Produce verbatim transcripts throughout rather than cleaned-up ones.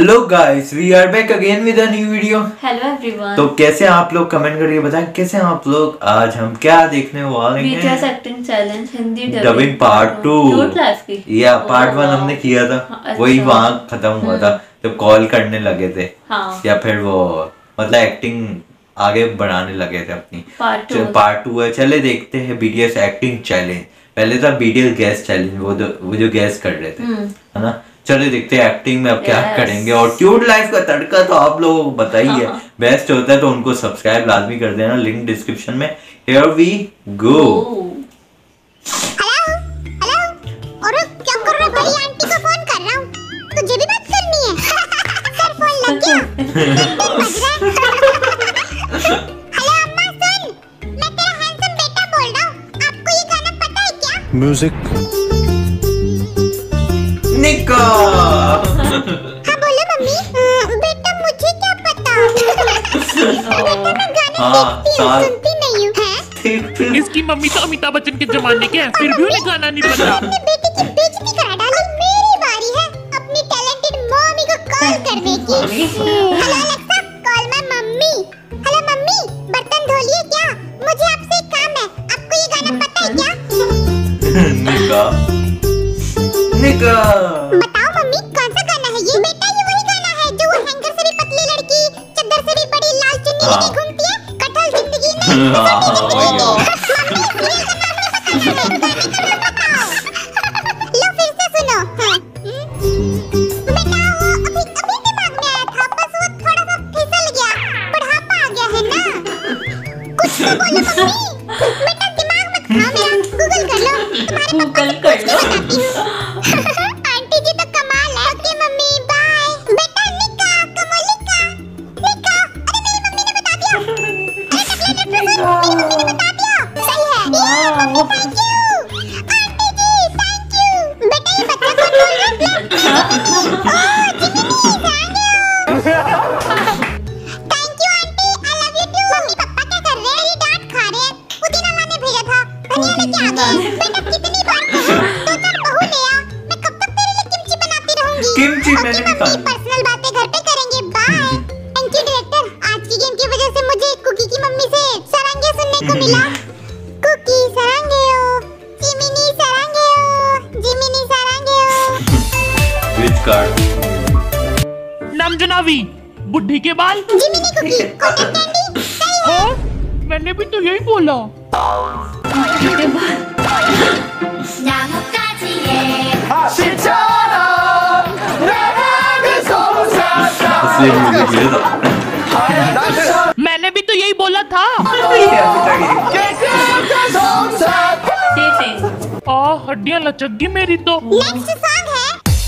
Hello guys, we are back again with a new video. Hello everyone. तो कैसे आप लोग, कमेंट करके बताएं कैसे आप लोग। आज हम क्या देखने वाले हैं? BTS acting challenge Hindi dubbing part two. या पार्ट वन हमने किया था। हाँ, वही अच्छा। वहाँ खत्म हुआ था जब कॉल करने लगे थे। हाँ। या फिर वो मतलब एक्टिंग आगे बढ़ाने लगे थे अपनी। पार्ट टू पार्ट टू है। चले देखते हैं बीटीएस एक्टिंग चैलेंज। पहले था बीटीएस गैस चैलेंज, वो वो जो गैस कर रहे थे, है ना। चलो देखते हैं एक्टिंग में अब क्या yes. करेंगे। और क्यूट लाइफ का तड़का तो आप लोगों को बताइए हाँ. बेस्ट होता है, तो उनको सब्सक्राइब लाजमी कर देना, लिंक डिस्क्रिप्शन में। Here we go. Hello hello, और क्या कर रहा है भाई? आंटी को फोन कर रहा हूँ, तुझे भी बात करनी है? सर फोन लग गया। हेलो अम्मा सुन, मैं तेरा हैंडसम बेटा बोल रहा हूँ। आपको ये गाना पता है क्या? म्यूजिक निका। हाँ बोलो मम्मी। बेटा मुझे क्या पता। बेटा मैं गाने देखती हूँ, सुनती नहीं हूँ। इसकी मम्मी तो अमिताभ बच्चन के जमाने के हैं, फिर भी उन्हें गाना नहीं पता। अपने बेटे की बेइज्जती करा डाली। मेरी बारी है अपनी टैलेंटेड मम्मी को कॉल करने की। Hello Alexa, call my mummy. Hello mummy, बर्तन धो लिए क्या? मुझे आपसे एक काम है। आपको ये गाना पता है क्या? निका निका। बताओ मम्मी, कौन सा गाना है ये? बेटा ये वही गाना है जो वो हैंगर से भी पतली लड़की, चद्दर से भी बड़ी लाल चुन्नी लेके घूमती है। कटहल जिंदगी में। लो फिर से सुनो। बेटा वो अभी अभी दिमाग में आया था, बस वो थोड़ा सा फिसल गया। बुढ़ापा आ गया है ना। कुछ तो बोलो मम्मी। बेटा दिमाग मत खाओ मेरा, गूगल कर लो। तुम्हारे पापा से पूछ के बताती हूँ। आंटी जी तो कमाल है। Okay mummy, bye. बेटा निका, कमलिका, निका। अरे मेरी मम्मी ने बता दिया। अरे टकले मेरी मम्मी ने बता दिया। सही है। Thank you aunty ji, thank you. बेटा ये बच्चा कौन बोल रहा है? Oh Jiminie, thank you aunty, I love you too. Mummy papa क्या कर रहे हैं? ये डांट खा रहे हैं। पुदीना लाने भेजा था, धनिया लेके आ गए। बेटा कितनी बार कहूं, दो चार बहू ले आ। मैं कब तक तेरे लिए किमची बनाती रहूंगी? किमची मैंने भी खानी। पर्सनल बातें घर पे करेंगे। बाय। थैंक यू डायरेक्टर, आज की गेम की वजह से मुझे कुकी की मम्मी से सरांगे सुनने को मिला। कुकी सरांगे ओ, जिमिनी सरांगे ओ, जिमिनी सरांगे ओ। Which card? नाम जनावी, बुढ़ी के बाल। Jiminie Kookie, cotton candy. सही है। हाँ, मैंने भी तो यही बोला। मैंने भी तो यही बोला था। आ हड्डियां लचक गई मेरी तो। नेक्स्ट सॉन्ग है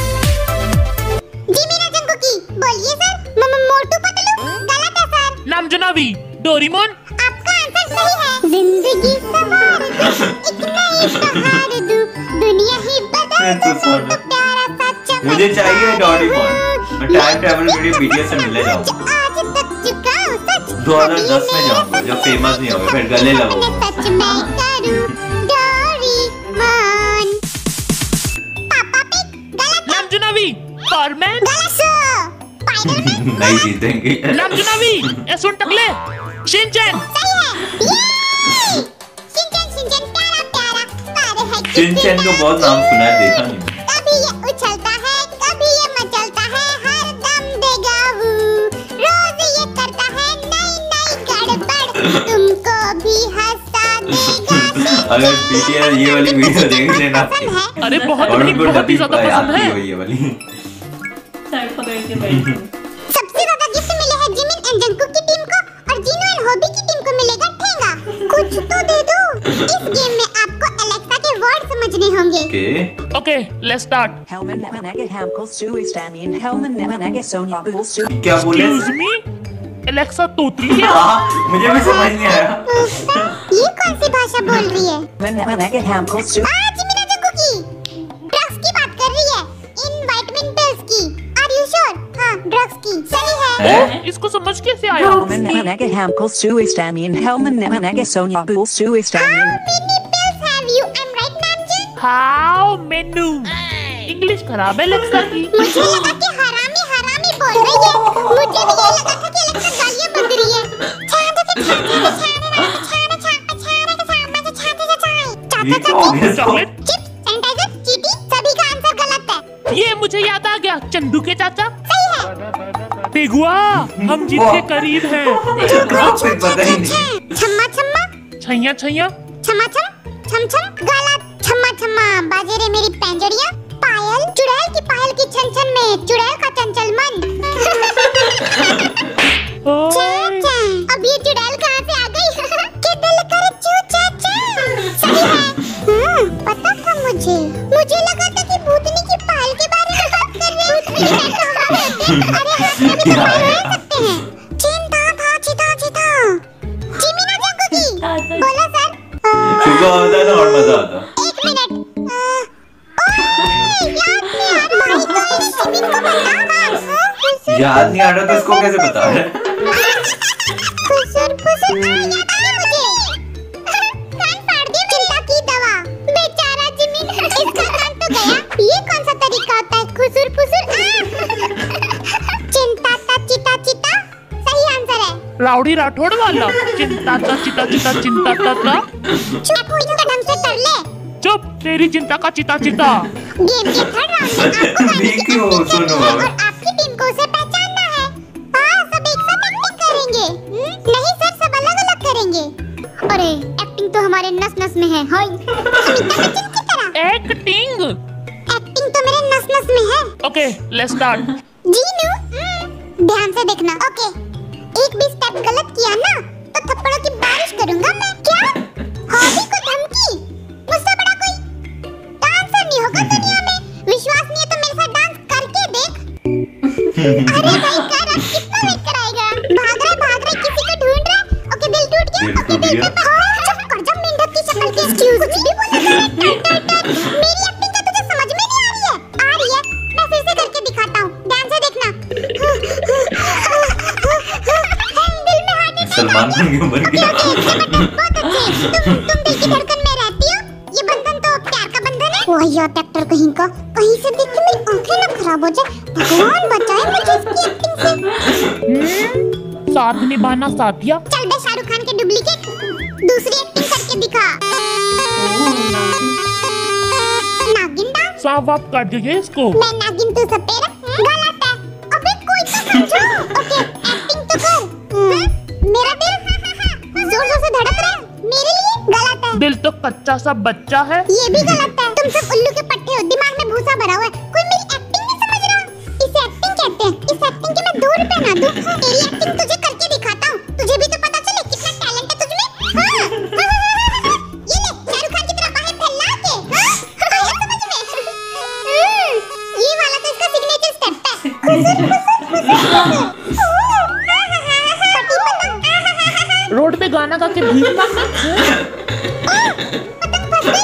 जिमिना जंकुकी। बोलिए सर। मोटू पतलू। गलत है सर। नाम जनावी, डोरेमोन। आपका आंसर सही है। जिंदगी सवार दूं, एक नई बहार दूं, दुनिया ही बदल दूं, तो प्यारा सा चमक। मुझे चाहिए डोरेमोन। मैं टाइम ट्रैवल वीडियो बीटीएस से मिलने जाऊंगा। आज तक चुकाऊं सच, दो हज़ार दस में जाऊंगा जब फेमस नहीं होगा, फिर गले लगूंगा। सच मैं करूं डोरेमोन। पापा पिग। गलत। नाम जनावी, फायरमैन। गलत। स्पाइडरमैन। नहीं जीतेंगे। नाम जनावी, ए सुन टकले, शिनचैन। सही है। ये शिनचैन, शिनचैन प्यारा प्यारा तारे है। शिनचैन को बहुत नाम सुना है, देखा नहीं। कभी ये उछलता है, कभी ये मचलता है, हर दम देगा हूँ। रोज ये करता है नई नई गड़बड़, तुमको भी हंसा देगा। अगर बीटीएस ये वाली वीडियो देख लेना। अरे बहुत और बड़ी, उनको बहुत ही ज्यादा पसंद है। ये वाली सर पकड़ के बैठो। सबसे ज्यादा गिफ्ट मिले हैं जिमिन एंड जंकुक की टीम को, और जीनू एंड हॉबी की टीम को मिलेगा ठेंगा। कुछ तो दे दो। इस गेम में आपको एलेक्सा के वर्ड समझने होंगे। Okay okay, let's start. Helmen Nemanege Hamkul Sui Stamin Helmen Nemanege Sonia Bul Sui. क्या बोले? Excuse me? एलेक्सा तोतली है। हाँ, मुझे भी समझ नहीं आया। ये कौन सी भाषा बोल रही है? Nemanege Hamkul Sui. आज मेरा जंकुकी ड्रग्स की बात कर रही है, इन विटामिन पिल्स की। Are you sure? हाँ, ड्रग्स की। सही है। है? इसको समझ कैसे आया? Helmen Nemanege Hamkul Sui Stamin Helmen Nemanege Sonia Bul Sui Stamin. How many pills have you? I'm right, Namjoon? How many. English खराब है एलेक्सा की। मुझे लगा कि हरामी हरामी बोल बोल रही है। मुझे भी यही लगा था कि अलेक्सा गालियां बक रही है। छाने के छाने छाने छाने छाने छाने के सामने से छाने से छाने। ये क्या हो गया? चॉकलेट चिप्स, सैनिटाइजर, चीटी, सभी का आंसर गलत है। ये मुझे याद आ गया, चंदू के चाचा। सही है। पिगुआ, हम जीत के करीब हैं। आपको पता ही नहीं। छम्मा छम्मा छैया छैया छम्मा छम छम छम गलत। छम्मा छम्मा बाजे रे मेरी पैंजड़ियां। पायल, चुड़ैल की पायल की छन छन में चुड़ैल का चंचल मन। ओए, अब ये चुड़ैल कहाँ से आ गई? कि दिल करे चू चा चा। सही है। हाँ, पता था मुझे। मुझे लगा था कि भूतनी की पायल के बारे में बात कर रहे हैं। अरे हाँ, कभी कभी रह सकते हैं। चिंता था चिता चिता। जिमिना जगोगी। बोलो सर। अ, शुगर होता है ना और मजा आता। एक मिनट। अ, ओए, याद नहीं आ रहा। भाई तो इस जिमिन को बता। याद नहीं आ रहा तो इसको कैसे बता रहे? फुसुर फुसुर याद आया मुझे। कान फाड़ दिया चिंता की दवा। बेचारा जिमिन, इसका कान तो गया। ये कौन सा तरीका होता है? खुसुर फुसुर। चिंता ता चिता चिता सही आंसर है। राउडी राठौड़ वाला। चिंता ता चिता चिता चिंता ता ता। चुप इनका ढंग से कर ले। चुप, तेरी चिंता का चिता चिता। गेम के थर्ड राउंड में आपको गाने की देखियो, एक्टिंग करनी सुनो। है और आपकी टीम को उसे पहचानना है। हाँ, सब एक साथ एक्टिंग करेंगे। हम्म, नहीं सर, सब अलग अलग करेंगे। अरे एक्टिंग तो हमारे नस नस में है। हाय, अमिताभ बच्चन की तरह। एक्टिंग। एक्टिंग तो मेरे नस नस में है। Okay, let's start. जीनू, ध्यान से देखना। ओके, एक भी स्टेप गलत किया ना तो थप्पड़ों की बारिश करूंगा मैं। क्या? हॉबी को धमकी? मुझसे बड़ा कोई डांसर नहीं होगा दुनिया में। विश्वास नहीं है तो मेरे साथ डांस करके देख। अरे भाई कर, अब कितना वेट कराएगा? भाग रहा भाग रहा किसी को ढूंढ रहा। ओके, दिल टूट गया। दिल ओके, टूट दिल गया। पे चुप कर जा मेंढक की शक्ल के। एक्सक्यूज मी बोला तो मैं टर टर टर। मेरी एक्टिंग क्या तुझे समझ में नहीं आ रही है? आ रही है, मैं फिर से करके दिखाता हूँ। ध्यान से देखना। दिल में हार्ट अटैक। सलमान खान क्यों बन गया? बहुत अच्छे। तुम तुम दिल की धड़कन में रहती हो। ये बंधन तो प्यार का बंधन है। वाहियात एक्टर कहीं का। कहीं से देख के मेरी आंखें ना खराब हो जाए। भगवान बचाए मुझे इसकी एक्टिंग से। साथ निभाना साथिया। चल बे शाहरुख खान के डुप्लीकेट, दूसरी एक्टिंग करके दिखा। नागिन डांस। साफ वाप कर दीजिए इसको। मैं नागिन तू सपेरा। गलत है। अबे कोई तो समझो। ओके, एक्टिंग तो कर। हाँ, मेरा दिल जोर जोर से धड़क रहा है मेरे लिए। गलत है। दिल तो कच्चा सा बच्चा है। ये भी गलत है। तुम सब उल्लू के पट्टे हो, दिमाग में भूसा भरा हुआ है। कोई मेरी एक्टिंग नहीं समझ रहा। इसे एक्टिंग कहते हैं। इस एक्टिंग के मैं दो रुपए ना दूं। तेरी एक्टिंग तुझे करके दिखाता हूँ। तुझे भी तो पता चले कितना टैलेंट है तुझ में। हाँ, हाँ, हाँ, हाँ, हाँ। ये ले, शाहरुख खान की तरह बाहें फैला के। हाँ, आया समझ में? हम्म, ये वाला तो इसका सिग्नेचर स्टेप है। खुसुर खुसुर खुसुर खुसुर। ओह, हाँ, हाँ, हाँ, हाँ, पटी पतंग। हाँ, हाँ, हाँ, हाँ, हाँ। रोड पे गाना गा के भीख मांगना। पतंग फंस गई।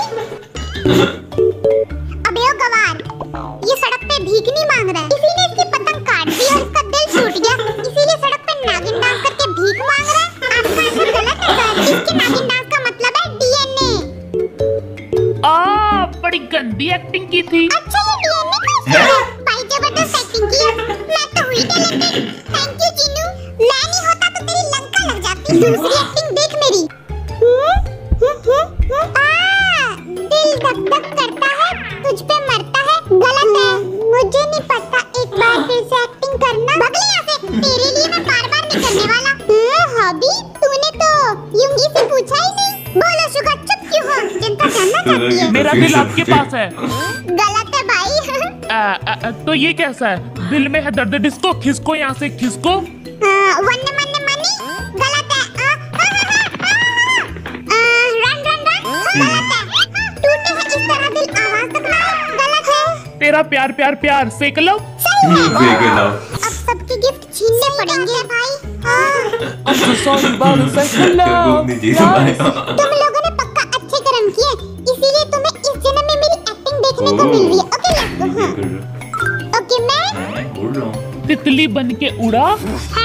अबे ओ गवार, ये सड़क पे भीख नहीं मांग रहा है, इसीलिए इसकी पतंग काट दी और इसका दिल टूट गया। इसीलिए सड़क पे नागिन डांस करके भीख मांग रहा है। आपका आंसर गलत है सर। इसके नागिन डांस का मतलब है डीएनए। आ, बड़ी गंदी एक्टिंग की थी। अच्छा, ये डीएनए का है? भाई जबरदस्त एक्टिंग की है। मैं तो हुई टैलेंटेड। Thank you Jinu. मैं नहीं होता तो तेरी लंका लग जाती। दूसरी एक्टिंग देख मेरी। हम्म, हम्म, हम्म, हम्म। आ, दिल धक धक करता है, तुझ पे मरता है। गलत है। मुझे नहीं पता। एक बार फिर से एक्टिंग करना। भाग ले यहाँ से। तेरे लिए मैं बार बार नहीं करने वाला। हाँ, हॉबी, तूने तो यूंगी से पूछा ही नहीं। बोलो शुगर, चुप क्यों हो? जनता जानना चाहती है। मेरा दिल आपके पास है। गलत है भाई। आ, आ, आ, तो ये कैसा है? दिल में है दर्द डिस्को, खिसको यहाँ से खिसको। हाँ, वन्ने मन्ने मनी। गलत है। आ, आ, आ, आ, आ, रन रन रन। गलत है। टूटे हैं इस तरह दिल, आवाज तक ना हो। गलत है। तेरा प्यार प्यार प्यार सेक लो। सही है। देख लो। अब सबके गिफ्ट छीनने पड़ेंगे भाई। हाँ। सॉरी बाल सेक लो। नीचे से आया। तुम लोगों ने पक्का अच्छे कर्म किए, इसीलिए तुम्हें इस जन्म में मेरी एक्टिंग देखने को मिल रही है। Okay let's go. हाँ। ओके मैं उड़ रहा हूँ। तितली बन के उड़ा। हाँ,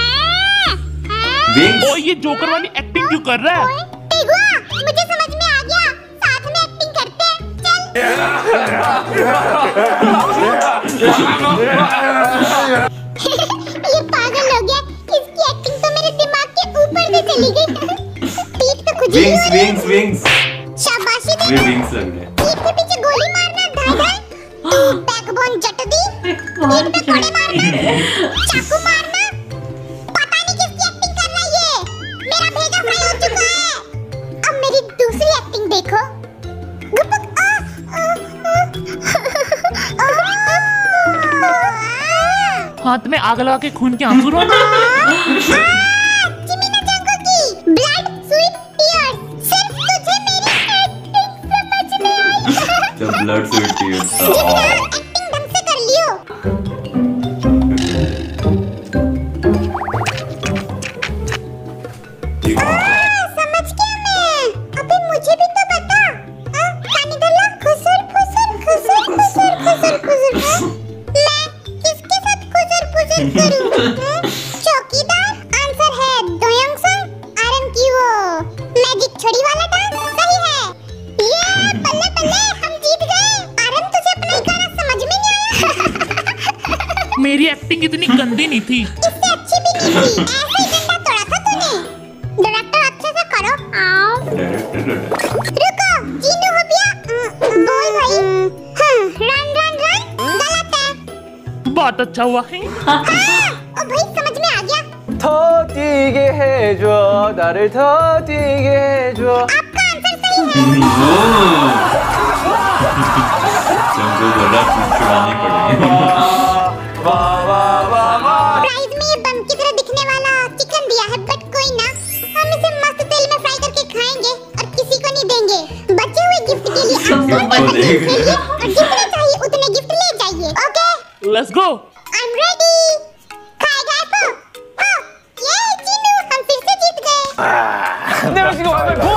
हाँ। ओ, ये जोकर वाली एक्टिंग क्यों कर रहा है? ओए, टिगुआ, मुझे समझ में आ गया। साथ में एक्टिंग करते हैं। चल। विंग्स विंग्स शाबाशी दे। वे विंग्स लग रहे हैं। पीठ के पीछे गोली मारना धाय धाय। तू बैकबोन जट दी। पीठ पे कोड़े मारना। चाकू मारना। पता नहीं किसकी एक्टिंग कर रहा है ये। मेरा भेजा फ्राई हो चुका है। अब मेरी दूसरी एक्टिंग देखो। गुपक आ आ आ हाथ में आग लगा के खून के आंसू रोने। चिमिना जंगो की ब्लड स्वीट टीयर्स। सिर्फ तुझे मेरी एक्टिंग समझ में आई। जब ब्लड स्वेट टीयर्स एक्टिंग ढंग से कर लियो। समझ गया मैं। अबे मुझे भी तो बता। कानी दल्ला खुसर खुसर खुसर खुसर खुसर खुसर। मैं किसके साथ खुसर खुसर करूं? चौकीदार आंसर है दोयंगसंग। आरएम की वो मैजिक छड़ी वाला डांस सही है। ये बल्ले बल्ले हम जीत गए। आरएम तुझे अपना ही गाना समझ में नहीं आया। मेरी एक्टिंग इतनी गंदी नहीं थी। इससे अच्छी भी नहीं थी। ऐसे ही डंडा तोड़ा था तूने। डायरेक्टर अच्छे से करो। आओ रुको जीनू हो गया। बोल भाई। हाँ, रन रन रन गलत है। बहुत अच्छा हुआ है। हाँ, ओ भाई समझ में आ गया। 더 뛰게 해줘 나를 더 뛰게 해줘 आपका आंसर सही है। जंगल वाला छुड़ाने पड़ेंगे। प्राइज में ये बम की तरह दिखने वाला चिकन दिया है, बट कोई ना, हम इसे मस्त तेल में फ्राई करके खाएंगे और किसी को नहीं देंगे। बचे हुए गिफ्ट के लिए आप दोनों बर्थडे खेलिए और जितने चाहिए उतने गिफ्ट ले जाइए। Okay let's go. I am ready. खाएगा तो हाँ, ये जीनू हम फिर से जीत गए। 내가 지금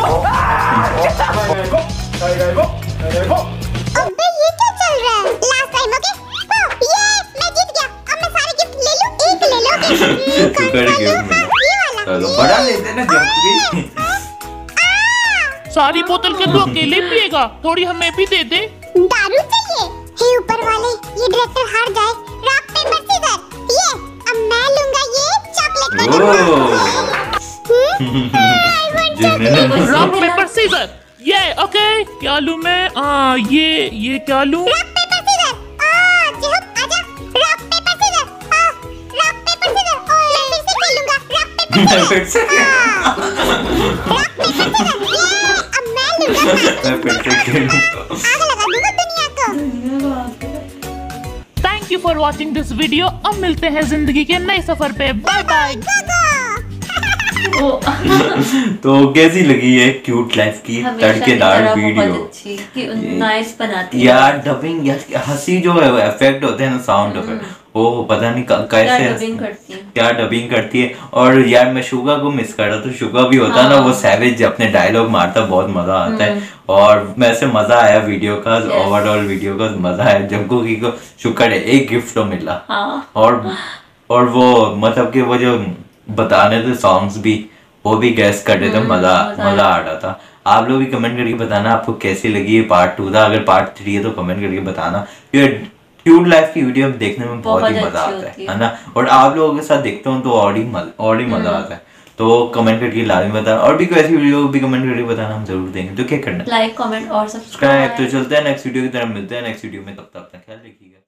अबे ये क्या चल रहा है? Last time okay. हाँ, ये मैं जीत गया। अब मैं सारे गिफ्ट ले लूं। एक ले लोगे? कौन सा लूं? हाँ, ये वाला। चलो बड़ा लेते ना जंप भी। सारी बोतल के तू अकेले पिएगा, थोड़ी हमें भी दे दे। दारू चाहिए? हे ऊपर वाले, ये डायरेक्टर हार जाए। Rock paper scissor. ये अब मैं लूंगा ये चॉकलेट वाला। Rock paper scissor. ये ओके क्या लूं मैं? आ, ये ये क्या लूं? Rock paper scissor. आ जिहब आजा। Rock paper scissor. आ रॉक पेपर सीजर। मैं फिर से खेलूंगा। रॉक पेपर फिर से रॉक पेपर सीजर। ये अब मैं लूंगा। मैं फिर से खेलूं। आग लगा दूंगा दुनिया को। Thank you for watching this video. अब मिलते हैं जिंदगी के नए सफर पे। Bye bye. तो कैसी लगी है क्यूट लाइफ की तड़केदार वीडियो? नाइस बनाती है यार डबिंग या हंसी जो है इफेक्ट होते हैं ना साउंड इफेक्ट, वो पता नहीं कैसे क्या डबिंग करती है क्या डबिंग करती है। और यार मैं शुगा को मिस कर रहा था। शुगा भी होता है ना, वो सैवेज अपने डायलॉग मारता, बहुत मजा आता है। और वैसे मजा आया वीडियो का, ओवरऑल वीडियो का मजा आया। जंकुकी को शुक्र है एक गिफ्ट तो मिला। और और वो मतलब कि वो जो बताने थे सॉन्ग्स भी, वो भी गैस कर रहे थे। मजा मजा आ रहा था। आप लोग भी कमेंट करके बताना आपको कैसी लगी है पार्ट टू था। अगर पार्ट थ्री है तो कमेंट करके बताना। क्यूट लाइफ की वीडियो देखने में बहुत ही मजा आता है है ना। और आप लोगों के साथ देखता हूँ तो और ही मजा और ही मजा आता है। तो कमेंट करके लाजमी बताना। और भी कोई ऐसी वीडियो भी कमेंट करके बताना, हम जरूर देंगे। तो क्या करना है? लाइक कमेंट और सब्सक्राइब। तो चलते हैं नेक्स्ट वीडियो की तरफ, मिलते हैं नेक्स्ट वीडियो में। तब तक ख्याल रखिएगा।